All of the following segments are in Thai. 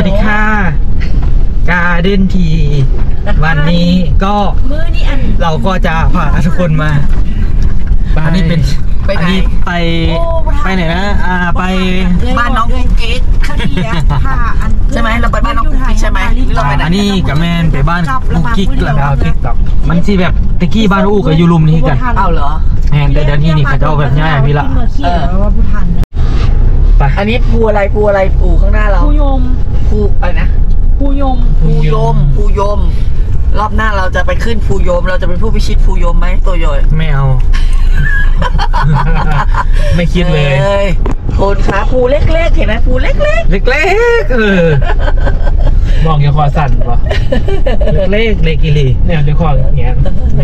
สวัสดีค่ะการเด่นทีวันนี้ก็เราก็จะพาทุกคนมาอันนี้เป็นอันนี้ไปไหนนะไปบ้านน้องกุ๊กกิ๊กใช่ไหมเราไปบ้านน้องกุ๊กกิ๊กใช่ไหมอันนี้กับแมนไปบ้านกุ๊กกิ๊กแล้วก็ติ๊กต็อกมันที่แบบตะกี้บ้านอู้กับยูรุมนี่กันเอาเหรอแมนแต่เดี๋ยวนี้นี่เขาจะเอาแบบง่ายพี่ละไปอันนี้ภูอะไรภูข้างหน้าเราภูยมภูอะไรนะภูยมรอบหน้าเราจะไปขึ้นภูยมเราจะเป็นผู้พิชิตภูยมไหมตัวย่อยไม่เอา ไม่คิดเลยคนขาภูเล็กๆเห็นไหมภูเล็กมองยังคอสั่นวะเล็กอีลีเนี่ยจะคอแงน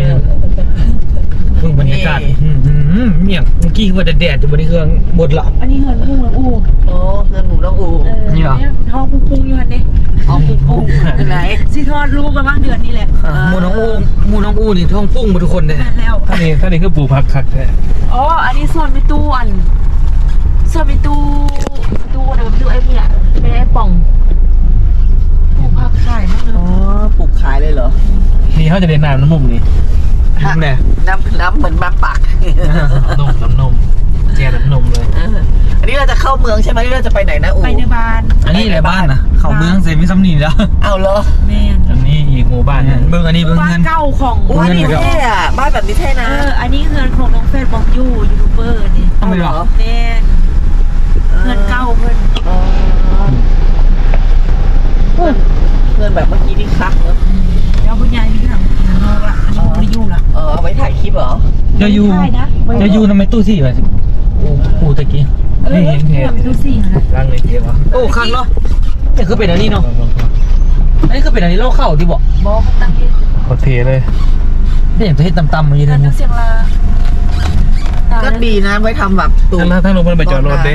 เพิ่งบรรยากาศเมี่ยงเมื่อกี้ว่าจะแดดอยู่บนเครื่องบดละอันนี้เหินพุ่งแล้วอูโอ้เหินหมูน้องอูนี่เหรอท้องพุ่งอยู่อันนี้ท้องพุ่งไหนสิทอดลูกกันบ้างเดือนนี้แหละหมูน้องอูนี่ท้องพุ่งมาทุกคนเลยแล้วท่านี้คือปูพักคักแท้อ๋ออันนี้ส่วนไปตู้ส่วนไปตู้เดี๋ยวไปดูไอ้เนี่ยเป็นไอ้ป่องปลูกผักขายมั้งเลยอ๋อปลูกขายเลยเหรอนี่เขาจะเดินน้ำมุมนี่น้ำเหมือนน้ำปักน้ำนมแจน้ำนมเลยอันนี้เราจะเข้าเมืองใช่ไหมเราจะไปไหนนะอูไปในบ้านอันนี้ในบ้านนะเข้าเมืองเซมิซัมนีแล้วเอาเหรอแม่อันนี้อีกหมู่บ้านเมืองอันนี้เมืองเก่าของบ้านนี้เท่อะบ้านแบบนี้เท่นะอันนี้เงินของน้องเฟซบอกยูทูบเบอร์นี่เอาเหรอแม่เงินเก่าเพื่อนแบบเมื่อกี้นี่คักเนอะแล้วคุณยายมีทางนอกละไม่ยุ่งละเอาไว้ถ่ายคลิปเหรอจะยูทำไมตู้สี่แบบปูตะกี้นี่เห็นตู้สี่นะร่างเลยเดียวโอ้คันเนาะนี่คือเป็นอันนี้เนาะอันนี้คือเป็นอันนี้โลเข้าที่บอกตั้งที่โอเคเลยนี่อย่างตัวที่ต่ำๆมาอยู่เลยเสียงลาก็ดีนะไว้ทำแบบตู้ถ้าลงมันไปจอดรถเด้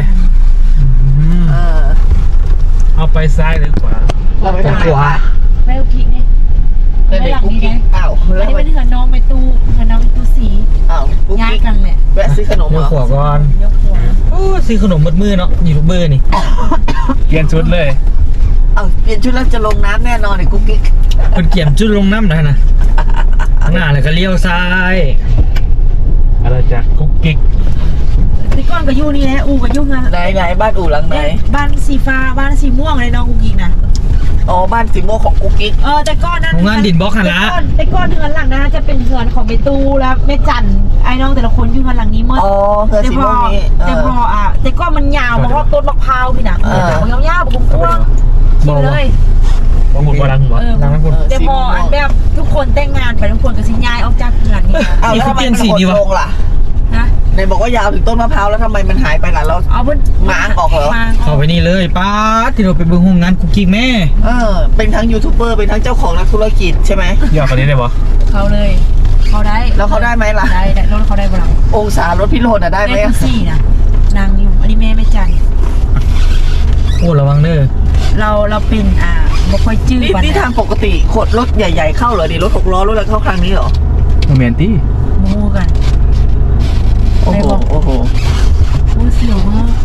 เอาไปซ้ายหรือขวาเราไปทางขวาไม่กุ๊กกิ๊กนี่ไม่หลังนี้นะอ้าวอันนี้เป็นเหือน้องไปตู้สีอ้าวย้ายกันแหละแวะซื้อขนมเหรอขวาก่อนโอ้ซื้อขนมมืดๆเนาะยูทูบเบอร์นี่เปลี่ยนชุดเลยเปลี่ยนชุดแล้วจะลงน้ำแน่นอนเลยกุ๊กกิ๊กคนเกี่ยมชุดลงน้ำนะหน้าเลยก็เลี้ยวซ้ายอะไรจากกุ๊กกิ๊กที่ก้อนกับยูนี่แหละอูกับยูเงินไหนบ้านอูหลังไหนบ้านสีฟ้าบ้านสีม่วงเลยน้องกุ๊กกิ๊กนะอ๋อบ้านสีม่วงของกุ๊กกิ๊กแต่ก้อนนั้นงานดินบล็อกหันละแต่ก้อนเดือนหลังนะจะเป็นเดือนของเมตูแล้วแม่จันไอ้น้องแต่ละคนอยู่กันหลังนี้เมื่อแต่พอแต่ก้อนมันยาวมารอบต้นมะพร้าวพี่นะยาวๆบุ้งกว้างเลยบางคนก็รังหัวรังบางคนแต่พออันแบบทุกคนแต่งงานไปทุกคนก็สิย้ายออกจากเดือนนี้นี่คือเปลี่ยนสีนี่วะในบอกว่ายาวถึงต้นมะพร้าวแล้วทำไมมันหายไปล่ะเราเอาเพิ่นง้างออกเหรอเข้าไปนี่เลยป้าที่เราไปเบิ่งโรงงานกุ๊กกิ๊กแม่เป็นทั้งยูทูบเบอร์เป็นทั้งเจ้าของนักธุรกิจใช่ไหมอยากคนนี้ได้ปะเขาเลยเขาได้แล้วเขาได้ไหมล่ะได้รถเขาได้บ้างองศารถพิโรจน์ได้ไหมสี่นะนางอยู่อันนี้แม่ไม่จันโอ้ระวังเด้อเราเป็นบ่ค่อยจื้อนี่ทางปกติขดรถใหญ่ๆเข้าเหรอดิรถ6 ล้อรถอะไรเข้าทางนี้เหรอโมเมนตี้โม่กันโอ้โหเสียวมาก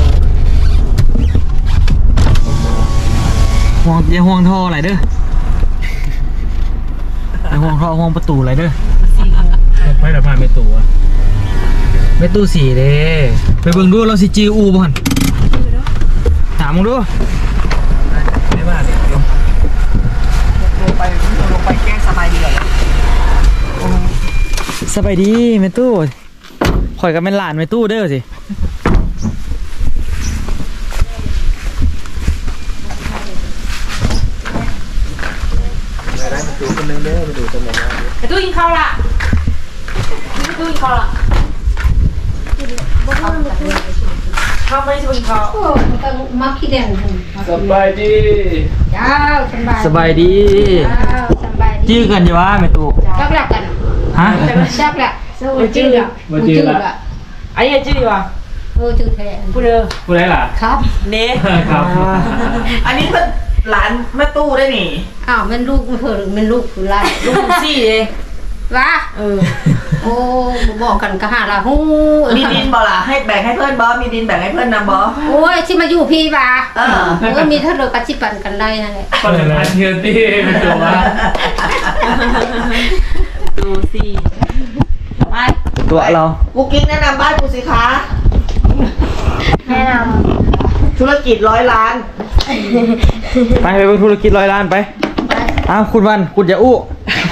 อย่าห่วงท่ออะไรเด้ออย่าห่วงท่อห่วงประตูอะไรเด้อไม่ได้ผ่านประตูอะประตูสีเด้ไปเบิ่งดูเราสิจีอูบ่หันถามมึงดูไม่บ้าเดี๋ยวลงไปแกล้งสบายดีเหรอสบายดีแม่ตู้ข่อยก็เป็นหลานแม่ตู้เด้อสิได้มาดูคนนึงเด้อมาดูตรงไหนนะไอ้ตู้ยิงเขาละตู้ยิงเขาละเขาไม่ได้ยิงเขามาขี้แดงสบายดีสบายดีจื้อกันอยู่วะแม่ตู้จับหลักกันฮะจับหลักจื้อละไอ้ยังจื้อวะจื้อแทนพูดเลยพูดอะไรล่ะครับเน่ครับอันนี้เป็นหลานแม่ตู้ได้นี่มันลูกมันเถอะมันลูกคือไรลูกสี่เองวะโอ้บอกกันก็หาละฮู้มีดินบ่ล่ะให้แบ่งให้เพื่อนบ่มีดินแบ่งให้เพื่อนนำบ่โอ้ยที่มาอยู่พี่ว่าก็มีเท่าเดิมกับชิปันกันได้นั่นแหละคนละเทียนที่เป็นตัวว่าดูสิไปตัวเรากูกิ๊กแนะนำบ้านกูสิคะแนะนธุรกิจ100 ล้านไปเป็นธุรกิจ100 ล้านไปอ้าวคุณวันคุณอย่าอู้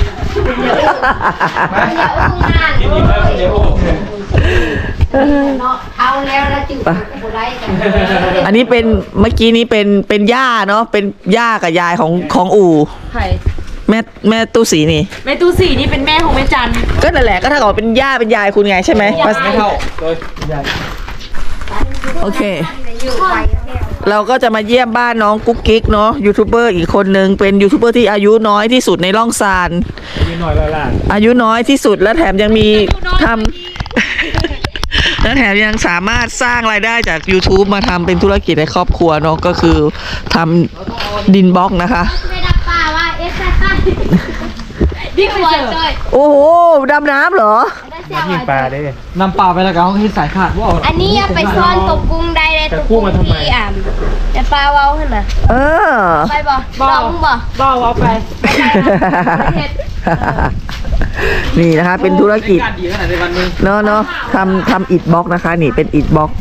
กินอีกแล้วคุณอย่าอู้เนาะเอาแล้วแล้วจึงบุไรกันอันนี้เป็นเมื่อกี้นี้เป็นย่าเนาะเป็นย่ากับยายของอู่ำไผ่แม่ตู้สีนี่แม่ตู้สีนี่เป็นแม่ของแม่จันก็นั่นแหละก็ถ้าเกิดเป็นย่าเป็นยายคุณไงใช่ไหมไม่เท่าโดยใหญ่โอเค เราก็จะมาเยี่ยมบ้านน้องกุ๊กกิ๊กเนาะยูทูบเบอร์อีกคนนึงเป็นยูทูบเบอร์ที่อายุน้อยที่สุดในร่องซานมีหน่อยละล้านอายุน้อยที่สุดและแถมยังมีทำ และแถมยังสามารถสร้างรายได้จาก YouTube มาทำเป็นธุรกิจในครอบครัวเนาะก็คือทำดินบล็อกนะคะไม่ดับป่าว่าเอสค่ะพี่ขวดเลยโอ้โหดำน้ำเหรอยิงปลาได้นำปลาไปแล้วกันเขาให้สายขาดว่าอันนี้อย่าไปซ่อนตกกุ้งได้เลยตกกุ้งที่จะปลาเว้าขึ้นมาเออไปบ่ลองบ่บ่าวเอาไปนี่นะคะเป็นธุรกิจดีขนาดในวันนึงเนาะทำอิฐบล็อกนะคะนี่เป็นอิฐบล็อก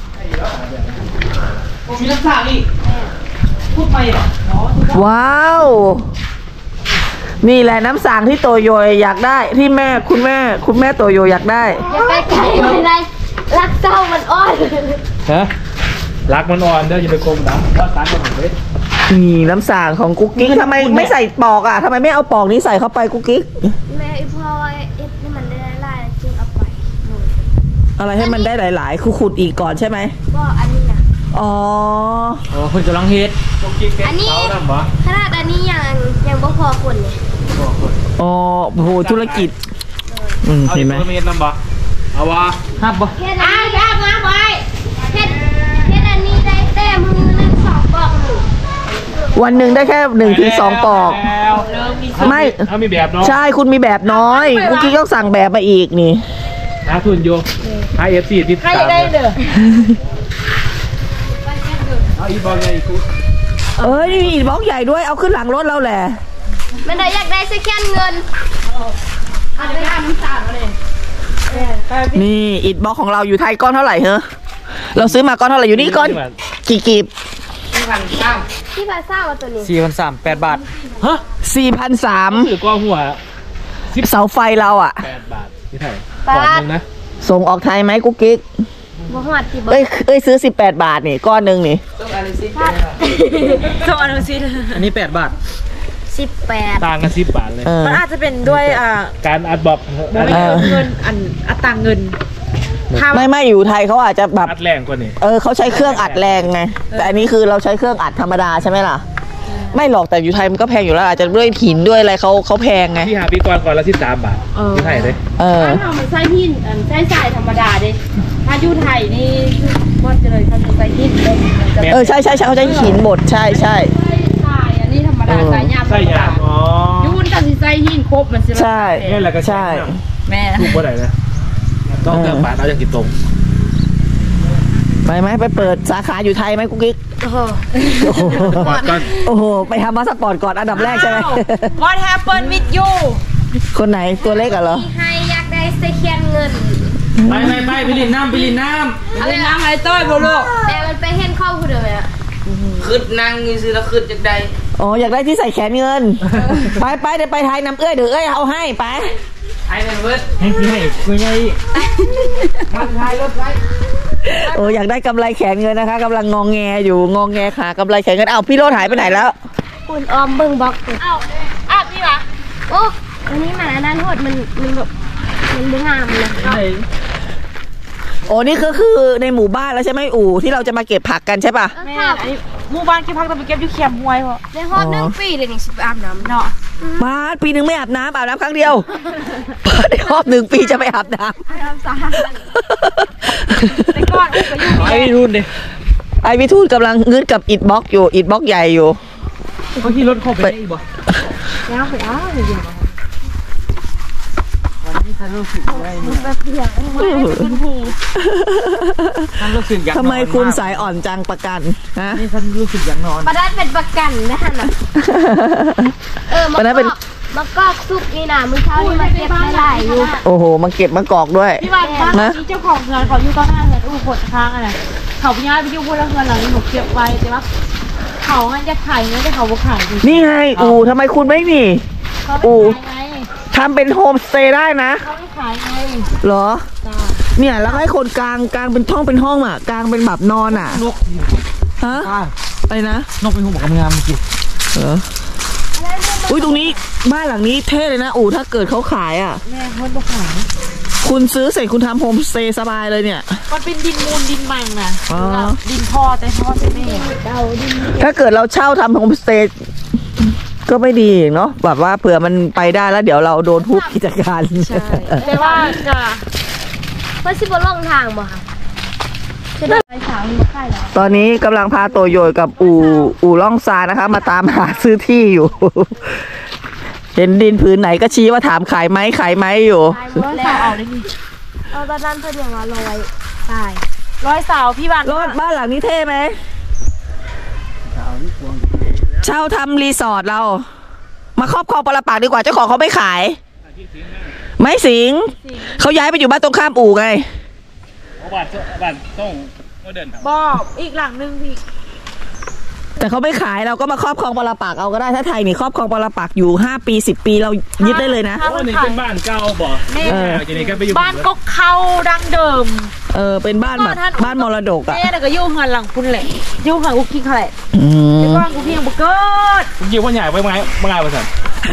มีน้ำสาอีกพูดไปเหรอว้าวนี่แหละน้ำสางที่โตโยอยากได้ที่คุณแม่โตโยอยากได้อย่าไปไกลไม่ได้รักเจ้ามันอ้อนฮะรักมันอ่อนเด้ออย่าไปโกงดังก็สารกันหมดเลยนี่น้ำสางของกุ๊กกิ๊กทำไมไม่ใส่ปอกอ่ะทำไมไม่เอาปอกนี้ใส่เข้าไปกุ๊กกิ๊กแม่พ่อเอฟนี่มันได้ไล่จึงเอาไปอะไรให้มันได้หลายๆคือขุดอีกก่อนใช่ไหมก็อันนี้นะอ๋อโอ้คุณจะลองเฮ็ดอันนี้ขนาดอันนี้ยังบ่พอคนเนี่ยอ๋อโอ้โหธุรกิจเห็นไหมเฮ็ดน้ำบ่เอาวะฮับบ่เฮ็ดอันนี้มาไว้เฮ็ดอันนี้ได้แต้มือ1 2 ปอกหนึ่งวันหนึ่งได้แค่1 ถึง 2 ปอก ไม่ถ้ามีแบบเนาะใช่คุณมีแบบน้อยกุ๊กกิ๊กต้องสั่งแบบมาอีกนี่หาทุนโยหา FC ติดตามได้เด้อเอาอีบอลไงอีกคุเอ้ยนี่มีอิฐบล็อกใหญ่ด้วยเอาขึ้นหลังรถเราแหละมันได้อยากได้สักแค่เงินนี่อิฐบล็อกของเราอยู่ไทยก้อนเท่าไหร่เหรอเราซื้อมาก้อนเท่าไหร่อยู่นี่ก้อนกี่กีบที่ภาษาว่าตัวนี้ 4,300 8 บาทฮะ 4,300 ถือก้อนหัวเสาไฟเราอ่ะ 8 บาทที่ไทยก่อนนึงนะส่งออกไทยไหมกุ๊กกิ๊กบ่ฮอดที่บ่เอ้ยซื้อ18 บาทนี่ก้อนหนึ่งนี่ส่งอนุสิตอันนี้8 บาท 18 ต่างกัน10 บาทเลยมันอาจจะเป็นด้วยการอัดบอกเงินอัตราเงินไม่อยู่ไทยเขาอาจจะแบบอัดแรงกว่านี่เขาใช้เครื่องอัดแรงไงแต่อันนี้คือเราใช้เครื่องอัดธรรมดาใช่ไหมล่ะไม่หรอกแต่อยู่ไทยมันก็แพงอยู่แล้วอาจจะด้วยหินด้วยอะไรเขาแพงไงที่หาปีก่อนละ13 บาทที่ไทยเลยถ้าเราไม่ใส่หินใส่ทรายธรรมดาดิถ้าอยู่ไทยนี่ก็จะเลยเขาจะใส่หินใช่เขาใช้หินบดใช่ทรายอันนี้ธรรมดาใส่ยามใส่ยามอ๋อยุ่นกับสิใส่หินครบมันสิใช่นี่แหละก็ใช่แม่ถูกว่าไหนนะต้องเติมบาทเอาอย่างกี่ตรงไปไหมไปเปิดสาขาอยู่ไทยไหมกุ๊กกิ๊กก่อนโอ้โหไปทำพาสปอร์ตก่อนอันดับแรกใช่ไหม What happened with you คนไหนตัวเล็กเหรอที่ให้อยากได้สักแค่เงินไปไปลินน้ำอะไรน้ำอะไรต้อยบ่ลูกแต่มันไปเห็นเข้าผู้เดียวอ่ะขึ้นนั่งนี่สิแล้วขึ้นจากใดอ๋ออยากได้ที่ใส่แขนเงินไปเดี๋ยวไปไทยน้ำเดี๋ยวเอ้ยเอาให้ไปไอ้เป็นเวิร์ดให้คุยไงอยากได้กำไรแขนเงินนะคะกำลังงองแงอยู่งองแงขากำไรแขนเงินเอาพี่โรดหายไปไหนแล้วคุณออมเบิ่งบล็อกอ้าวนี่วะโอ้อันนี้มันอันนั้นโหดมันแบบมันบ่งามเลยโอ้นี่ก็คือในหมู่บ้านแล้วใช่ไหมอู่ที่เราจะมาเก็บผักกันใช่ป่ะแม่ไอ้หมู่บ้านเก็บพักต้องไปเก็บอยู่เขียมห้วยพ่อในฮอด1 ปีเลยนี่สิไปอาบน้ำเนาะมาปีหนึ่งไม่อาบน้ำครั้งเดียวในรอบ1 ปีจะไปอาบน้ำแต่ก่อนอุ้มก็อยู่ไอ้รุ่นดิไอวิทูลกำลังงึดกับอิฐบล็อกอยู่อิฐบล็อกใหญ่อยู่เขาขี่รถเข้าไปได้อีกบ่แล้วไปอ้าวเดี๋ยวฉันรู้สึกอะไรเนี่ยแบบเดียวคุณครูฉันรู้สึกอยากนอนทำไมคุณสายอ่อนจังประกันฮะนี่ฉันรู้สึกอยากนอนประดันเป็นประกันนะฮะนะมะกอกซุปนี่นะมื้อเช้านี่มาเก็บไม่ไหลอยู่โอ้โหมาเก็บมะกอกด้วยพี่วันบ้านนี้เจ้าของเงินเขาอยู่ต้นหน้าเงินอู้ขดค้างอะไรเขาไปย้ายไปอยู่บนเงินหลังนี้หนูเก็บไว้แต่ว่าเขางั้นจะขายเงินแต่เขาบ่ขายดินี่ไงทำไมคุณไม่นี่เขาไม่ขายไงทำเป็นโฮมสเตย์ได้นะเขาไม่ขายไงเหรอจ้าเนี่ยแล้วให้คนกลางเป็นห้องอ่ะกลางเป็นแบบนอนอ่ะนกฮะป้าอะไรนะนกเป็นหัวงามจริงเหรออุ้ยตรงนี้บ้านหลังนี้เท่เลยนะถ้าเกิดเขาขายอ่ะแม่คนบ่ขายคุณซื้อเสร็จคุณทำโฮมสเตย์สบายเลยเนี่ยมันเป็นดินมูลดินมังนะอ๋อดินพ่อแต่พ่อแต่แม่ถ้าเกิดเราเช่าทำโฮมสเตย์ก็ไม่ดีเนาะแบบว่าเผื่อมันไปได้แล้วเดี๋ยวเราโดนทุบกิจการแต่ว่าจะเพื่อสิบล่องทางบ่ค่ะจะได้ไปสาวมาค่ายแล้วตอนนี้กำลังพาโตโยยกับอู่ล่องซานะคะ มาตามหาซื้อที่อยู่ เห็นดินผืนไหนก็ชี้ว่าถามขายไหมอยู่ร้อยสาวเอาได้ดิเอาตอนนั้นเพิ่นยังว่าลอยตายร้อยสาวพี่วันรถบ้านหลังนี้เท่ไหมเช่าทำรีสอร์ทเรา มาครอบครองปรปักษ์ดีกว่าเจ้าของเขาไม่ขาย ไม่สิงเขาย้ายไปอยู่บ้านตรงข้ามอู่ไงบ้านต้องเดินบอกอีกหลังนึงพี่แต่เขาไม่ขายเราก็มาครอบครองปรปักษ์เอาก็ได้ถ้าไทยนี่ครอบครองปรปักษ์อยู่5 ปี10 ปีเรายึดได้เลยนะถ้ามันนี่ขาเป็ยนบ้านเก่าบ่แม่จะนี่ก็ไปอยู่บ้านก็เข้าดังเดิมเป็นบ้านแบบบ้านมรดกอ่ะแม่น่ะก็อยู่หันหลังคุณแหละอยู่หันกุ๊กกิ๊กเขาแหละอืมแต่ก่อนกุ๊กกิ๊กยังบ่เกิดผมยิงว่าใหญ่ไปไงบ้างไงประสัน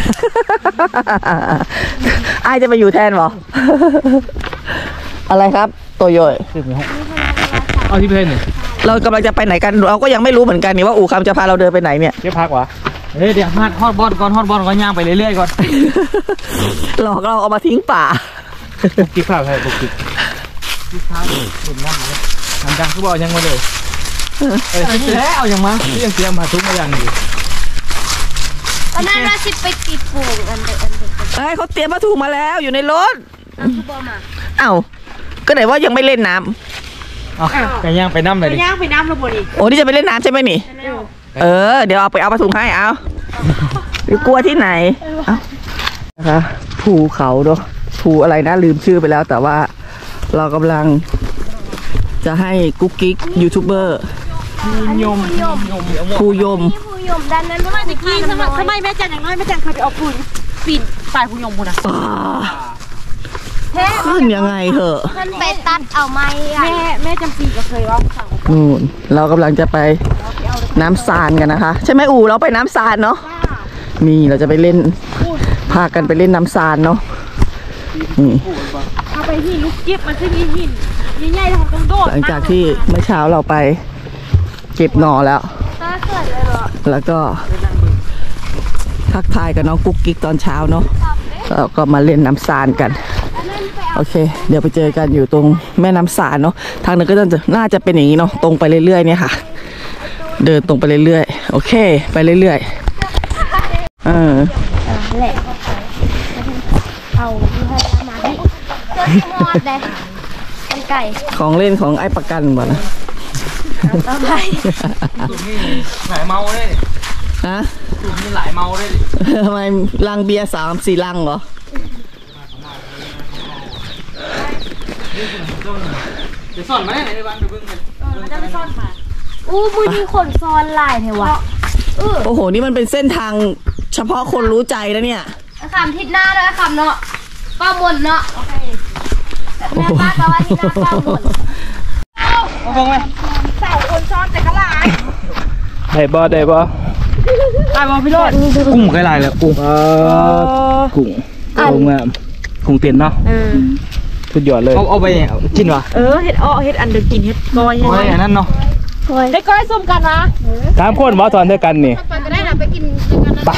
ไอจะไปอยู่แทนเหรอ อะไรครับโตโยยเอาที่เพนเนี่ยเรากำลังจะไปไหนกันเราก็ยังไม่รู้เหมือนกันนี่ว่าอู่คำจะพาเราเดินไปไหนเนี่ยเก็บพักวะเดี๋ยวฮอดบอลก่อนย่างไปเรื่อยๆก่อนหลอกเราเอามาทิ้งป่าปุ๊กกิ๊กภาพใช่ปุ๊กกิ๊กลูกค้าสุดน้ำเลยทำดังคือบอกยังมาเลยแล้วเอายังมาที่ยังเตรียมมาทุกมาอย่างอยู่ตอนนั้นเราสิไปติดปูอันเด็กเขาเตรียมผ้าถุงมาแล้วอยู่ในรถคือบ่มาเอ้าก็ไหนว่ายังไม่เล่นน้ำไก่ย่างไปน้ำเลยไปดิย่างไปน้ำระบบดิโอ้นี่จะไปเล่นน้ำใช่ไหมนี่เดี๋ยวเอาผ้าถุงให้เอาหรือกลัวที่ไหนนะคะภูเขาเนาะภูอะไรนะลืมชื่อไปแล้ว แต่ว่าเรากำลังจะให้กุ๊กกิ๊กยูทูบเบอร์ภูยมนี่ผู้ยมด้านนั้นทำไมตะกี้ทำไมแม่จันอย่างน้อยแม่จันเคยไปเอาปืนปีนปลายผู้ยงบุญอ่ะขึ้นยังไงเหอะเพิ่นไปตัดเอาไม้อ่ะแม่จำปีก็เคยว่าสั่งนู่นเรากำลังจะไปน้ำซานกันนะคะ ใช่ไหมอู่เราไปน้ำซานเนาะนี่เราจะไปเล่นพากันไปเล่นน้ำซานเนาะนี่เอาไปหินลูกกิ๊บมันคือหินใหญ่ๆแล้วต้องโดดหลังจากที่เมื่อเช้าเราไปเก็บหน่อแล้วตาเกิดเลยเหรอแล้วก็ทักทายกับน้องกุ๊กกิ๊กตอนเช้าเนาะแล้วก็มาเล่นน้ำซานกันโอเค เดี๋ยวไปเจอกันอยู่ตรงแม่น้ำซานเนาะทางนึงก็น่าจะเป็นอย่างนี้เนาะตรงไปเรื่อยๆเนี่ยค่ะ เดินตรงไปเรื่อยๆโอเคไปเรื่อยๆแหละเอาที่ให้มาดิเจ้าที่มอดเลยเป็นไก่ของเล่นของไอ้ประกันบ่นะต่อไปสูตรนี่หลายเมาเลยฮะสูตรนี่หลายเมาเลยทำไมลังเบียร์3-4 ลังเหรอจะสอนไหมในบ้านไปเบิ่งกันมันจะไปซ่อนมาอู้มือมีขนซ้อนลายเทวะโอ้โหนี่มันเป็นเส้นทางเฉพาะคนรู้ใจแล้วเนี่ยคำทิศหน้าด้วยคำเนาะป้ามนเนาะโอเคแม่ป้าก็ว่าที่หน้าป้ามนมาฟังไหมสาวคนซ่อนแต่ก็ลายได้บ่ได้บ่ตายบอพี่โรดกุ้งเคยลายเลยกุ้งกุ้งกุ้งเตียนเนาะสุดยอดเลยเอาไปกินวะเฮ็ดอ้อเฮ็ดอันเดอร์กินเฮ็ดก้อยโอ้ยอันนั้นเนาะได้ก้อยส้มกันนะ 3 คนหมอสอนด้วยกันนี่ไปก็ได้นะไปกินกัน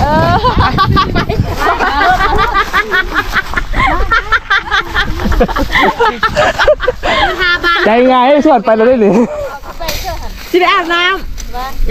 นะใจง่ายให้สวดไปเราได้หรือสิไปอาบน้ำ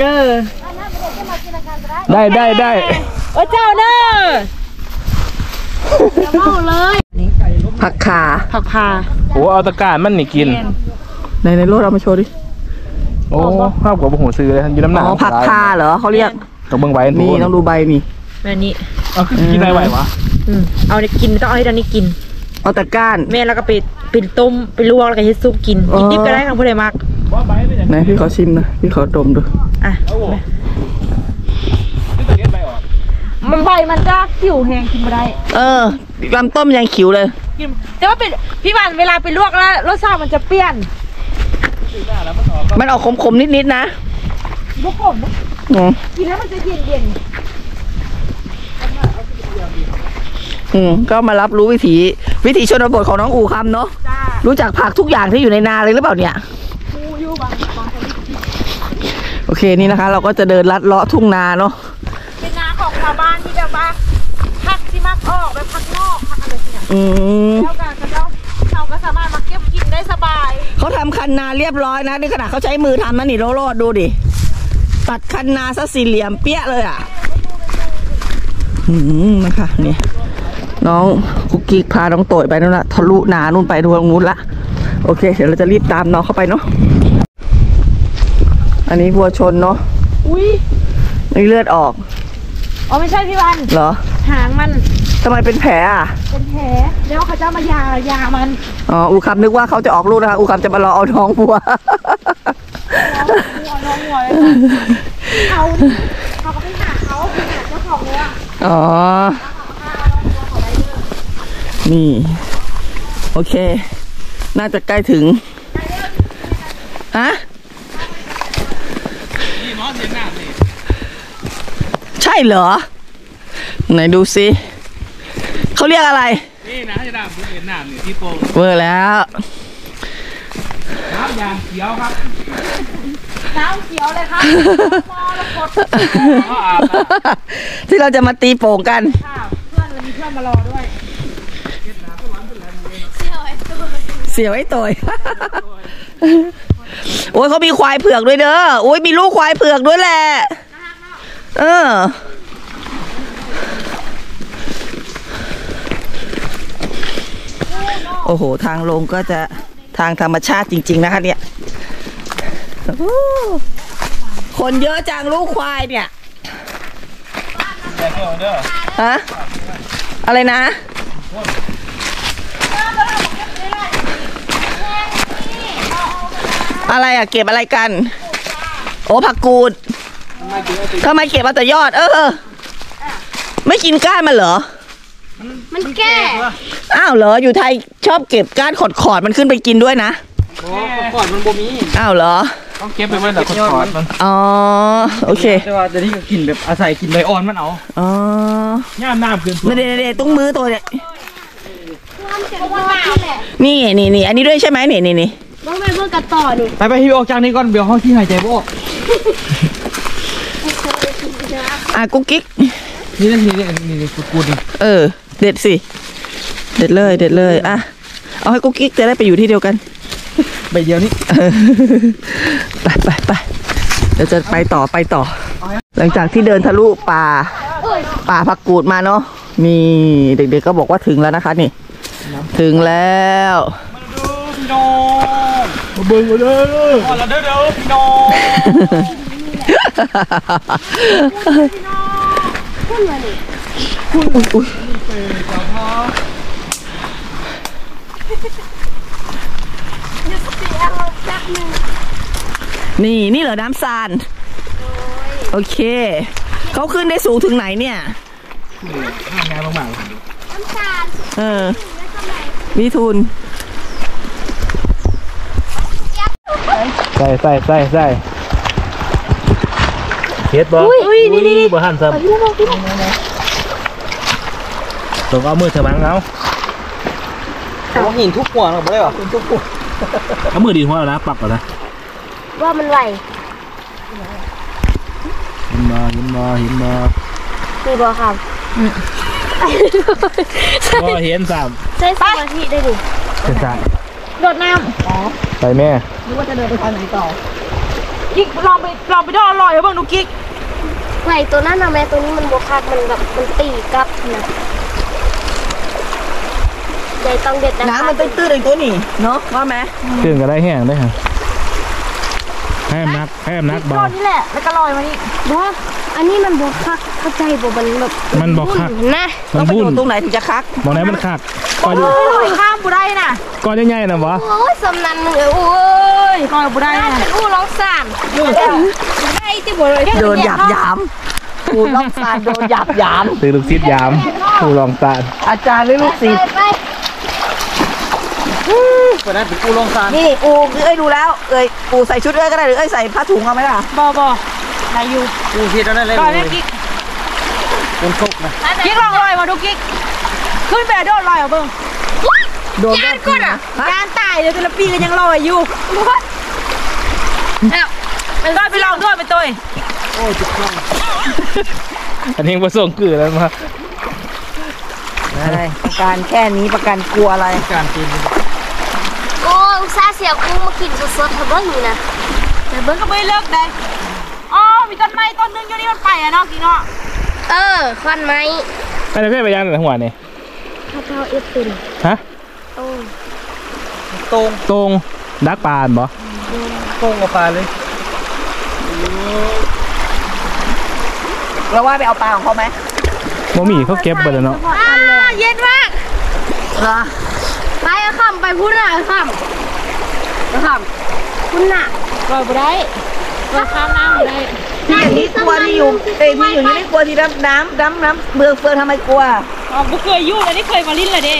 ได้โอ้เจ้าเด้ออย่าเมาเลยผักขาผักพาโอ้เอาตะการมันนี่กินในรถเอามาโชว์ดิโอ้ภาพกับหัวซื้อเลยอยู่น้ำหนักอ๋อผักขาเหรอเขาเรียกกับเบิ้งใบนี่ต้องดูใบนี่แบบนี้เอากินได้ไหววะเอาเนี่ยกินต้องเอาให้ตอนนี้กินเอาแต่ก้านแม่แล้วก็ไปต้มไปลวกแล้วก็ให้ซุปกินกินดิบก็ได้ทางผู้ใดมักไหนพี่ขอชิมนะพี่ขอดมดูอ่ะมันใบมันก็ขิวแห้งกินไม่ได้ลำต้มยังขิวเลยกินแต่ว่าเป็นพี่วันเวลาไปลวกแล้วรสชาติมันจะเปรี้ยนมันออกขมๆนิดๆนะบุกผม กินแล้วมันจะเย็นก็มารับรู้วิถีชนบทของน้องอูคำเนาะจ้ารู้จักผักทุกอย่างที่อยู่ในนาเลยหรือเปล่าเนี่ยปูอยู่บางโอเคนี่นะคะ เราก็จะเดินลัดเลาะทุ่งนาเนาะเป็นนาของชาวบ้านที่แบบว่าผักที่มักออกแบบผักนอกผักอะไรสิเนี่ยแล้วกันเราก็สามารถมาเก็บกินได้สบายเขาทำคันนาเรียบร้อยนะนี่ขนาดเขาใช้มือทำนะนี่โรดดูดิตัดคันนาซะสี่เหลี่ยมเปี้ยเลยอ่ะนะคะเนี่ยน้องคุกกี้พาน้องโตยไปนู่นละทะลุนานู่นไปดูตรงนู้นละโอเคเดี๋ยวเราจะรีบตามน้องเข้าไปเนาะอันนี้วัวชนเนาะอุ้ยนี่เลือดออกอ๋อไม่ใช่พี่วันเหรอหางมันทำไมเป็นแผลอ่ะเป็นแผลแล้วเขาจะมายามันอ๋ออูคำนึกว่าเขาจะออกลูกนะคะอูคำจะมารอเอาท้องวัวน้องหัวเลยเขาก็ไปหาเขาไปหาเจ้าของวัวอ๋อ นี่ โอเค น่าจะใกล้ถึงฮะใช่เหรอ ไหนดูสิเขาเรียกอะไรนี่นะจะดำเห็นหนามนี่ที่โป่งเวอร์แล้วน้ำยางเขียวครับน้ำเขียวเลยครับมอละกดที่เราจะมาตีโป่งกันค่ะเพื่อนมีเพื่อนมารอด้วยเสียวไอ้ตัว โอ้ยเขามีควายเผือกด้วยเด้อโอ้ยมีลูกควายเผือกด้วยแหละโอ้โหทางลงก็จะทางธรรมชาติจริงๆนะคะเนี่ยคนเยอะจังลูกควายเนี่ยฮะอะไรนะอะไรอะเก็บอะไรกันโอ้ผักกูดทำไมเก็บมาแต่ยอดไม่กินก้านมันเหรอมันแก้อ้าวเหรออยู่ไทยชอบเก็บก้านขอดมันขึ้นไปกินด้วยนะโอ้ขอดมันบ่มีอ้าวเหรอต้องเก็บไปไว้แต่ขอดมันอ๋อโอเคแต่ว่าจะนี่ก็กินแบบอาศัยกินใบอ่อนมันเอาอ๋อย่ามน้ำเกินเด็ดตุ้งมือตัวเนี่ยความเจ็บปวดนี่แหละนี่อันนี้ด้วยใช่ไหมนี่ต้องไปเพื่อกันต่อนี่ไปพี่ออกจากนี้ก่อนเดี๋ยวห้องที่หายใจบ่ออกกุ๊กกิ๊กนี่กูดิเด็ดสิเด็ดเลยอ่ะเอาให้กุ๊กกิ๊กจะได้ไปอยู่ที่เดียวกันใบเดียวนี้ไปเดี๋ยวจะไปต่อ หลังจากที่เดินทะลุป่าผักกูดมาเนาะนี่เด็กๆก็บอกว่าถึงแล้วนะคะนี่ถึงแล้วพี่น้องมาเบิ่งกันเลยพอแล้วเด้อพี่น้องขึ้นมาดิอุ้ยนี่เหรอน้ำซานโอเคเขาขึ้นได้สูงถึงไหนเนี่ยทำงานมากน้ำตาลวิทูลใส่เฮ็ดบ่นี่บ่หันซ้ำต้องเอามือเถอะมั้งเอาหินทุกหัวหรอบ่ได้หรอทุกหัวเอามือดีหัวแล้วนะปักก่อนนะว่ามันไหวเห็นบ่คือบอกครับบ่เห็นซ้ใช้สมาธิได้ดิำใช่โดดน้ไปแม่ำกิ๊กลองไปดออร่อยเบ้างดูกิ๊กไหวตัวนั้นนะแม่ตัวนี้มันบวกคักมันแบบมันตีกลับนะใหญ่ต้องเด็ดนะคะน้ำมันตื้นๆในตัวนี่เนาะว่าไหมตื่นก็ได้แห้งได้ฮะแห้มนักเบาก้อนนี้แหละแล้วก็ลอยมานี่บ่อันนี้มันบ่คักเข้าใจบ่มันแบบมันบอกคักนะมันไปบุ่โดนดตรงไหนถึงจะคักบอกไหนมันคักก้อนลอยข้ามบุได้น่ะก้อนใหญ่ๆนะวะโอ้ยสำนันเหนือโอ้ยลอยบุได้น่าน่ะเป็นอู้ร้องสามได้ที่บ่เลยโดนหยาบหยามกูลองซานโดนหยาบหยามตื่นลูกศิษย์ยามผู้ลองตาลอาจารย์หรือลูกศิษย์ไปวันนั้นถึงผู้ลองตาลนี่อูคือเอ้ยดูแล้วอูใส่ชุดเอ้ยก็ได้หรือเอ้ยใส่ผ้าถุงเอาไหมล่ะบอบอไหนอยู่ผู้ศิษย์นั่นเลยลอยแม่กิ๊กคนโชคนะกิ๊กลองลอยมาดูกิ๊กขึ้นไปโดดลอยเอาเบิ่งโดนยานก่อนอ่ะงานตายเดี๋ยวแต่ละปีก็ยังลอยอยู่แล้วมันลอยไปลองด้วยไปตัวอันนี้ประสงค์คือแล้วมาอะไรประกันแค่นี้ประกันกลัวอะไรการกินโอ้อุตส่าห์เสียกูมากินสดๆเถอะเบิ่งนี่นะแต่เบิ่งก็ไม่เลิกได้อ๋อมีต้นไม้ต้นนึงอยู่นี่มันไปอ่ะเนาะกิ๊กเนาะควันไม้ไปเลยเพื่อนไปยังแต่หัวนี่ถ้าเจ้าเอฟเป็นฮะโอ้ตรงดักปานบ่ตรงกับปลาเลยเราว่าไปเอาปลาของเขาไหมบ่มีเขาเก็บไปแล้วเนาะเย็นมากเหรอไปเอาคำไปพุ่นน่ะเอาคำพุ่นน่ะลอยบุได้ลอยข้ามน้ำบุได้ที่อย่างนี้กลัวที่อยู่ที่อยู่นี่ไม่กลัวที่น้ำเมืองเฟืองทำไมกลัวอ๋อบุเคยอยู่แล้วนี่เคยมาลิ้นเลยเด้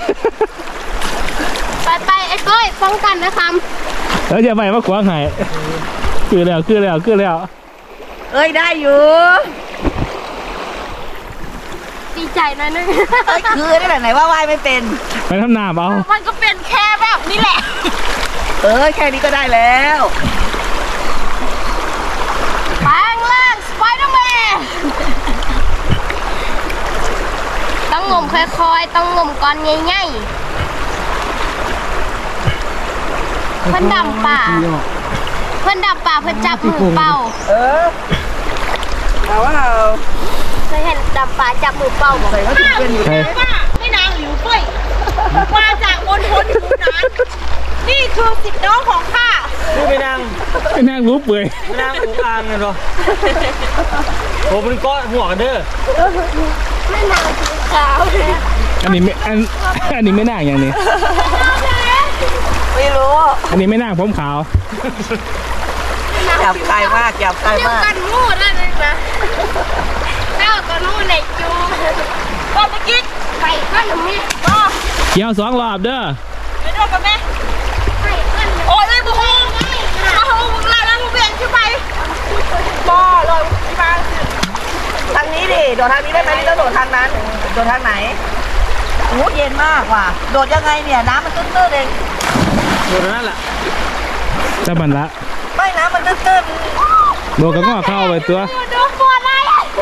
ไปไอ้ก้อยป้องกันนะคแล้วจะไปมาขวางไห้คือแล้วเอ้ยได้อยู่ำดีใจหน่อยนึงเอ้ยคือได้แบบไหนว่าว่ายไม่เป็นไปทำน้ำเอามันก็เป็นแค่แบบนี้แหละแค่นี้ก็ได้แล้วแปลงร่างสไปเดอร์แมนต้องงมค่อยๆต้องงมก้อนง่ายๆเพิ่นดำป่าเพิ่นจับมือเป่าแต่ว่าเคยเห็นดำป่าจับมือเป่าบอกใส่ว่าถึงเป็นอยู่ใช่ไม่นางหลิวเฟ้ยมาจากบนทนอยู่นั้นนี่คือสิทธิ์น้องของข้าดูไปนั่งรู้เปื่อยไปนั่งหูอ่างเลยเหรอโอ้มันก้อนหัวกันเด้อไม่นางสีขาวเลยอันนี้ไม่นั่งอย่างนี้ไม่รู้อันนี้ไม่นั่งผมขาวหยาบคายมากหยาบคายเดียวมากกันงูนั่นเองนะเจ้าก็งูเหล็กจูก็เมื่อกี้ไปก็หนุ่มนี่ก็เกี่ยว2 รอบเด้อไปโดนกันไหมไปก็หนุ่มโอ้ยเลยบุกมาหูบุกลาแล้วบุกเบียนขึ้นไปบ่ลอยมาทางนี้ดิโดดทางนี้ได้ไหมนี่ต้องโดดทางนั้นโดดทางไหนโอ้เย็นมากว่ะโดดยังไงเนี่ยน้ำมันตื้นๆเองโดนนั่นแหละจะมันละไม่น้ำมันตื้นโดนก็งอเข้าไปตัวโดนปวดอะไร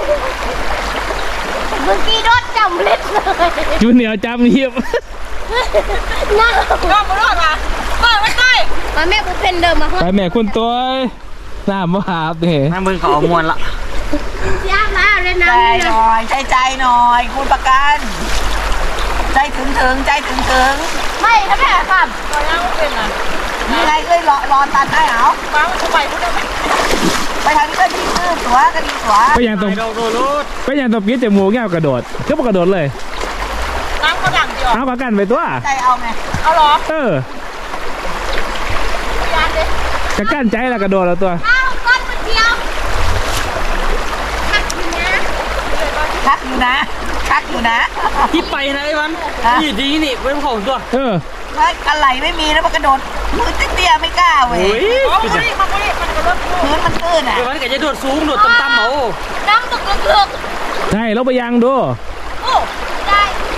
เมื่อกี้โดนจำเล็ดเลยจุดเหนียวจำเยียบน่าก็มาโดนมาเปิดไม่ใช่มาแม่กูเป็นเดิมมาเฮ้ไปยแม่คุณตัวน้ำมาหาบเด้น้ำมึงเขาเอามวนละยากแล้วเลยๆนะใจหน่อยใจหน่อยคุณประกันใจถึงใจถึงไม่ถ้าแม่ค่ะตอนนั้นเป็นอ่ะยังไงเอ้ยรอตัดได้เหรอมาทำไมพูดได้ไหมไปทางนี้ก็ดีตัวก็ดีตัวไปอย่างตรงไปอย่างตรงกี้จมูกเงี้ยกระโดดก็กระโดดเลยน้ำก็ดังเดียวเอาประกันไปตัวใจเอาไงเอาหรอยานดิจะกั้นใจแล้วกระโดดแล้วตัวเอาก้อนมาเดียวหักอยู่นะคักอยู่นะที่ไปนะไอ้วันนี่ดีนี่เป็นของตัวเฮ้ยอะไรไม่มีแล้วมันกระโดดมือเตี้ยไม่กล้าเว้ยโอ้ยมันก็เลยมันก็เริ่มพื้นมันตื้นอ่ะไอ้วันแกจะโดดสูงโดดต่ำๆเอาน้ำตกเลือกใช่เราไปยังดูโอ้ได้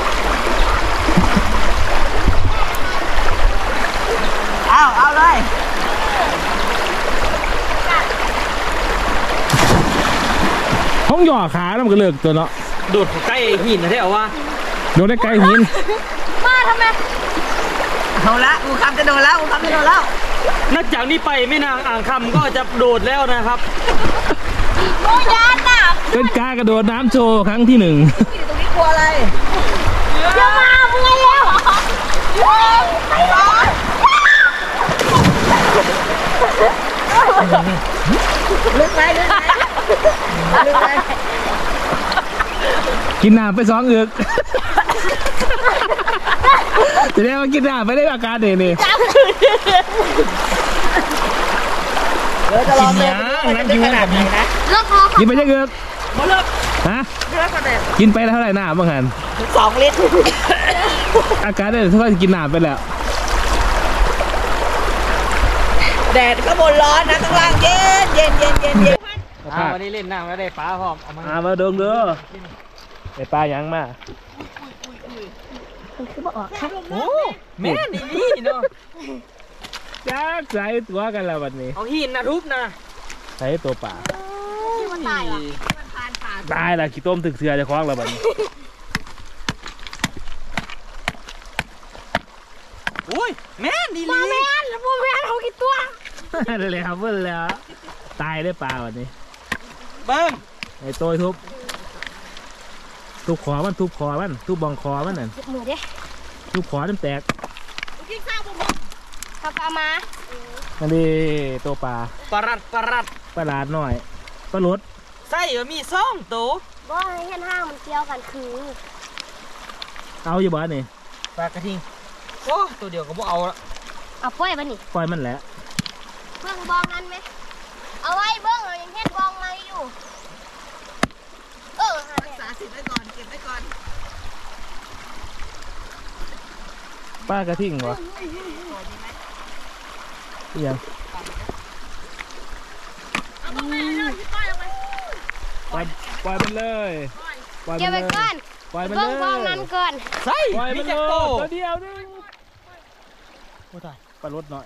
เอาเลยห้องหย่อขาแล้วมันก็เลิกตัวเนาะโดดใกล้หินนะที่เอาว่าโดดได้ใกล้หินมาทำไมเอาละอูคำจะโดนแล้วอูคำจะโดนแล้วนับจากนี้ไปไม่นานอ่างคำก็จะโดดแล้วนะครับโอ้ยานน่ะเป็นการกระโดดน้ำโชว์ครั้งที่ 1 อยู่ตรงนี้กลัวอะไรจะมาเมื่อยแล้วลึกไหมลึกไหมลึกไหมกินน้ำไป2 เอือกจะได้มากินน้ำไปได้อาการเด่นี่เดี๋ยวจะลองเดินนั่นขนาดไหนนะแล้วคอกินไปจะเอือกมาเลิกฮะเลิกขนาดกินไปเท่าไหร่น้ำบ้างหัน 2 ลิตรอาการได้เท่าไหร่กินน้ำไปแล้วแดดข้างบนร้อนนะข้างล่างเย็นเย็นเย็นเย็นเย็นวันนี้เล่นน้ำแล้วได้ปลาพร้อมมาดงเด้อได้ปลายังมาโอ้แม่นี่เนาะจ้าใส่ตัวกันแล้ววันนี้เอาหินนะทุบนะใส่ตัวปลาที่มันตายเหรอตายละขี้ต้มถึกเสือจะคล้องแล้วบัดนี้โอ้ยแม่นี่ลีแม่แล้วพวกแม่เขากี่ตัวเลยครับเบิ้ลแล้วตายได้ปลาวันนี้เบิ้งไอ้โต้ยทุบคอมันทุบคอมันทุบบองคอมันนั่นมือดิทุบคอจนแตกขับเอามานั่นดิตัวปลาปรัดปลาลาดหน่อยปลาลดไส้มี2 ตัวบ่ให้เห็นห้างมันเกี่ยวกันคือเอาอยู่บ้านนี่ปลากระทิงโอ้ตัวเดียวก็บ่เอาละเอาปล่อยมันนี่ปล่อยมันแหละเบิ่งบองนั้นไหมเอาไว้เบิ่งเรายังเห็นบองมาอยู่เนี่ยสาสิไว้ก่อนเก็บไว้ก่อนปลากระทิงวะเอียง ปล่อยมันเลยปล่อยเก็มับนไว้เลยก่อนปล่อยมันเบิ่เลงบองนั้นยก่อนไส้ปล่อยมันมีเลจัยกโตตัวเดียวนึงโอ้ตายปลาลดหน่อย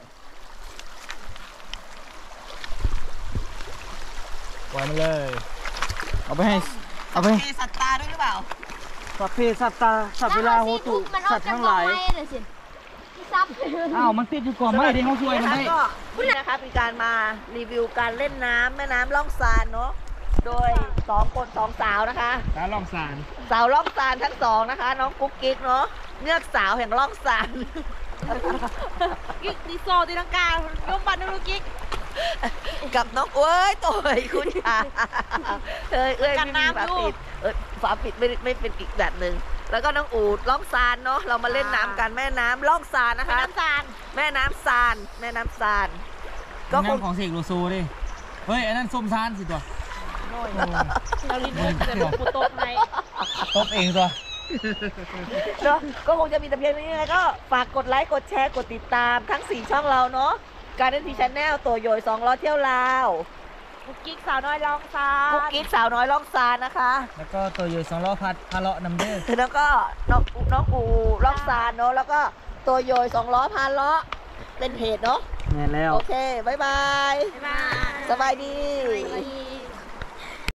ปล่อยมันเลยเอาไปให้มีสัตว์ตาด้วยหรือเปล่าสัตว์เพศสัตว์ตาสัตว์เวลาโหตุสัตว์ทั้งหลายซับอ้าวมันติดอยู่ก่อนไม่ได้เขาช่วยมันนะคะได้ก็นี่นะคะเป็นการมารีวิวการเล่นน้ำแม่น้ำล่องซานเนาะโดย2 คน2 สาวนะคะตาลองสารสาวล่องซานทั้ง2นะคะน้องกุ๊กกิ๊กเนาะเงือกสาวแห่งล่องซานกิ๊กดีโซตีลังกายกบัตรนึงกิ๊กกับน้องเอ้ยตัวไอ้คุณค่ะเอ้ยไม่มีฝาปิดฝาปิดไม่เป็นอีกแบบหนึ่งแล้วก็น้องอูดล่องซานเนาะเรามาเล่นน้ำกันแม่น้ำล่องซานนะคะน้ำตาลแม่น้ำซานก็คงน้ำของเสกโลโซดิเฮ้ยอันนั้นส้มซานสิตัวเราลิ้นมุกแต่บอกกูตบให้ตบเองตัวเนาะก็คงจะมีแต่เพียงนี้นะก็ฝากกดไลค์กดแชร์กดติดตามทั้ง4 ช่องเราเนาะการเล่นทีชแนลตัวโยย2 ล้อเที่ยวลาวกุ๊กกิ๊กสาวน้อยลองซากุ๊กกิ๊กสาวน้อยล่องซานนะคะแล้วก็ตัวอยู่2 ล้อพาเลาะนำเด้อแล้วก็น้องอูล่องซานเนาะแล้วก็ตัวโยย2 ล้อพาเลาะเป็นเพจเนาะแน่แล้วโอเค บ๊ายบายบ๊ายบายสบายดีดี